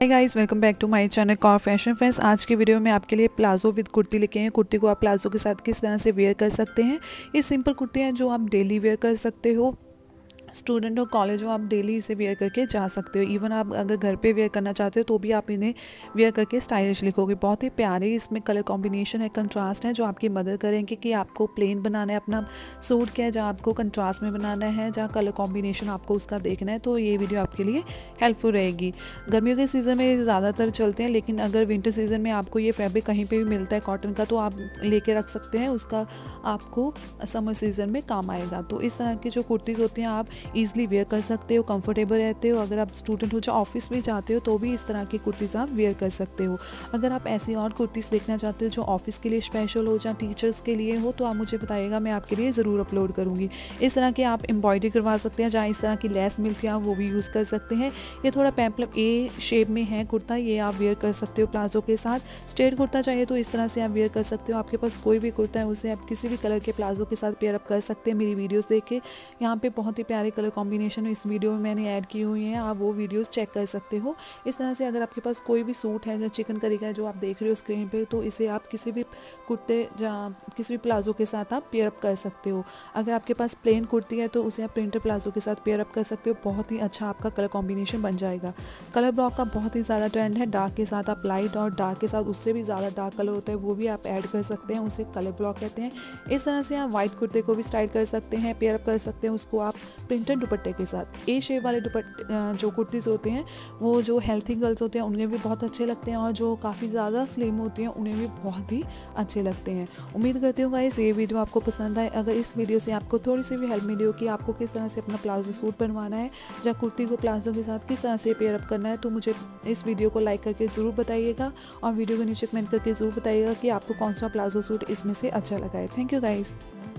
Hi guys, welcome back to my channel कॉर fashion friends. आज की वीडियो में आपके लिए प्लाजो विद कुर्ती लेके हैं। कुर्ती को आप प्लाजो के साथ किस तरह से वेयर कर सकते हैं। ये सिंपल कुर्ती है जो आप डेली वेयर कर सकते हो। स्टूडेंट हो, कॉलेज हो, आप डेली इसे वेयर करके जा सकते हो। इवन आप अगर घर पे वेयर करना चाहते हो तो भी आप इन्हें वेयर करके स्टाइलिश लिखोगे। बहुत ही प्यारे इसमें कलर कॉम्बिनेशन है, कंट्रास्ट है, जो आपकी मदद करेंगे कि आपको प्लेन बनाना है अपना सूट क्या है, जहाँ आपको कंट्रास्ट में बनाना है, जहाँ कलर कॉम्बिनेशन आपको उसका देखना है। तो ये वीडियो आपके लिए हेल्पफुल रहेगी। गर्मियों के सीज़न में ज़्यादातर चलते हैं, लेकिन अगर विंटर सीज़न में आपको ये फैब्रिक कहीं पर भी मिलता है कॉटन का तो आप लेके रख सकते हैं। उसका आपको समर सीज़न में काम आएगा। तो इस तरह की जो कुर्तीज़ होती हैं आप ईजिली वेयर कर सकते हो, कंफर्टेबल रहते हो। अगर आप स्टूडेंट हो, जो ऑफिस में जाते हो तो भी इस तरह की कुर्तीज़ आप वेयर कर सकते हो। अगर आप ऐसी और कुर्तीज़ देखना चाहते हो जो ऑफिस के लिए स्पेशल हो, जहाँ टीचर्स के लिए हो, तो आप मुझे बताइएगा, मैं आपके लिए ज़रूर अपलोड करूँगी। इस तरह के आप एम्ब्रॉयडरी करवा सकते हैं, जहाँ इस तरह की लेस मिलती है आप वो भी यूज़ कर सकते हैं। ये थोड़ा पेम्पलम ए शेप में है कुर्ता, ये आप वेयर कर सकते हो प्लाजो के साथ। स्ट्रेट कुर्ता चाहिए तो इस तरह से आप वेयर कर सकते हो। आपके पास कोई भी कुर्ता है उसे आप किसी भी कलर के प्लाजो के साथ पेयर अप कर सकते हैं। मेरी वीडियोज़ देख के यहाँ पे बहुत ही प्यारे कलर कॉम्बिनेशन इस वीडियो में मैंने ऐड की हुई हैं, आप वो वीडियोस चेक कर सकते हो। इस तरह से अगर आपके पास कोई भी सूट है, जैसे चिकन करी का है जो आप देख रहे हो स्क्रीन पे, तो इसे आप किसी भी कुर्ते किसी भी प्लाजो के साथ आप पेयर अप कर सकते हो। अगर आपके पास प्लेन कुर्ती है तो उसे आप प्रिंटेड प्लाजो के साथ पेयर अप कर सकते हो। बहुत ही अच्छा आपका कलर कॉम्बिनेशन बन जाएगा। कलर ब्लॉक का बहुत ही ज़्यादा ट्रेंड है। डार्क के साथ आप लाइट, और डार्क के साथ उससे भी ज़्यादा डार्क कलर होता है वो भी आप ऐड कर सकते हैं, उसे कलर ब्लॉक कहते हैं। इस तरह से आप वाइट कुर्ते को भी स्टाइल कर सकते हैं, पेयर अप कर सकते हैं उसको आप प्रिंटेड दुपट्टे के साथ। ए शेप वाले जो कुर्तीज़ होते हैं वो जो हेल्थी गर्ल्स होते हैं उन्हें भी बहुत अच्छे लगते हैं, और जो काफ़ी ज़्यादा स्लिम होती हैं उन्हें भी बहुत ही अच्छे लगते हैं। उम्मीद करती हूँ गाइस ये वीडियो आपको पसंद आए। अगर इस वीडियो से आपको थोड़ी सी भी हेल्प मिली हो कि आपको किस तरह से अपना प्लाजो सूट बनवाना है या कुर्ती को प्लाजो के साथ किस तरह से पेयर अप करना है, तो मुझे इस वीडियो को लाइक करके ज़रूर बताइएगा, और वीडियो के नीचे कमेंट करके ज़रूर बताइएगा कि आपको कौन सा प्लाजो सूट इसमें से अच्छा लगा है। Thank you guys.